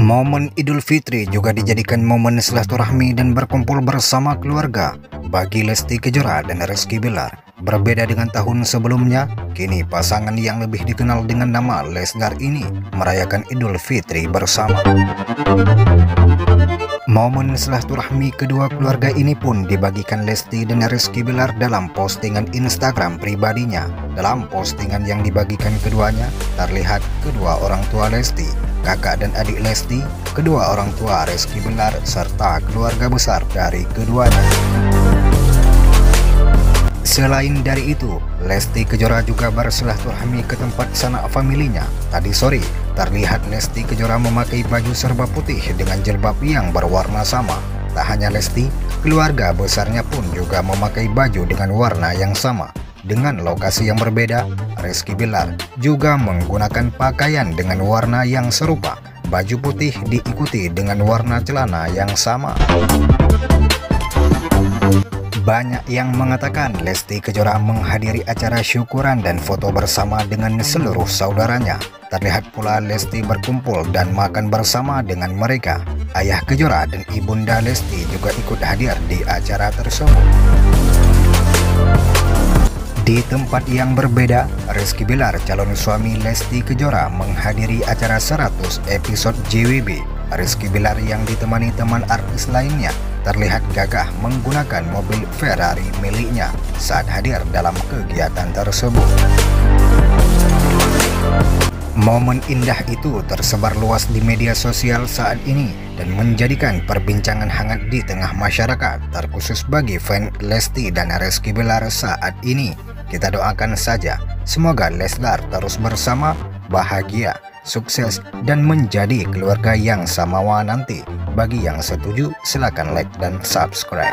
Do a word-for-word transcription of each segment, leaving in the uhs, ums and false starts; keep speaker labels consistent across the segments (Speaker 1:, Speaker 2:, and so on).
Speaker 1: Momen Idul Fitri juga dijadikan momen silaturahmi dan berkumpul bersama keluarga bagi Lesti Kejora dan Rizky Bilar. Berbeda dengan tahun sebelumnya, kini pasangan yang lebih dikenal dengan nama Leslar ini merayakan Idul Fitri bersama. Momen silaturahmi kedua keluarga ini pun dibagikan Lesti dan Rizky Bilar dalam postingan Instagram pribadinya. Dalam postingan yang dibagikan keduanya, terlihat kedua orang tua Lesti, kakak dan adik Lesti, kedua orang tua Rizky Bilar, serta keluarga besar dari keduanya. Selain dari itu, Lesti Kejora juga bersilaturahmi ke tempat sanak familinya. Tadi sore, terlihat Lesti Kejora memakai baju serba putih dengan jilbab yang berwarna sama. Tak hanya Lesti, keluarga besarnya pun juga memakai baju dengan warna yang sama. Dengan lokasi yang berbeda, Rizky Bilar juga menggunakan pakaian dengan warna yang serupa. Baju putih diikuti dengan warna celana yang sama. Banyak yang mengatakan Lesti Kejora menghadiri acara syukuran dan foto bersama dengan seluruh saudaranya. Terlihat pula Lesti berkumpul dan makan bersama dengan mereka. Ayah Kejora dan ibunda Lesti juga ikut hadir di acara tersebut. Di tempat yang berbeda, Rizky Bilar, calon suami Lesti Kejora, menghadiri acara seratus episode J W B. Rizky Bilar yang ditemani teman artis lainnya terlihat gagah menggunakan mobil Ferrari miliknya saat hadir dalam kegiatan tersebut. Momen indah itu tersebar luas di media sosial saat ini dan menjadikan perbincangan hangat di tengah masyarakat, terkhusus bagi fans Lesti dan Rizky Bilar saat ini. Kita doakan saja semoga Leslar terus bersama, bahagia, sukses, dan menjadi keluarga yang samawa nanti. Bagi yang setuju, silakan like dan subscribe.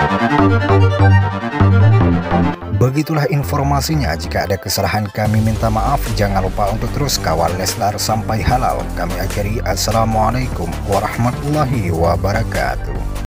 Speaker 1: Begitulah informasinya. Jika ada kesalahan kami minta maaf. Jangan lupa untuk terus kawal Leslar sampai halal. Kami akhiri. Assalamualaikum warahmatullahi wabarakatuh.